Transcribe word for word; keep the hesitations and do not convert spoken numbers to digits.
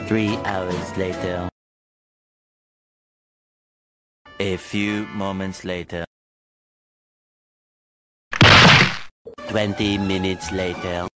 Three hours later. A few moments later. Twenty minutes later.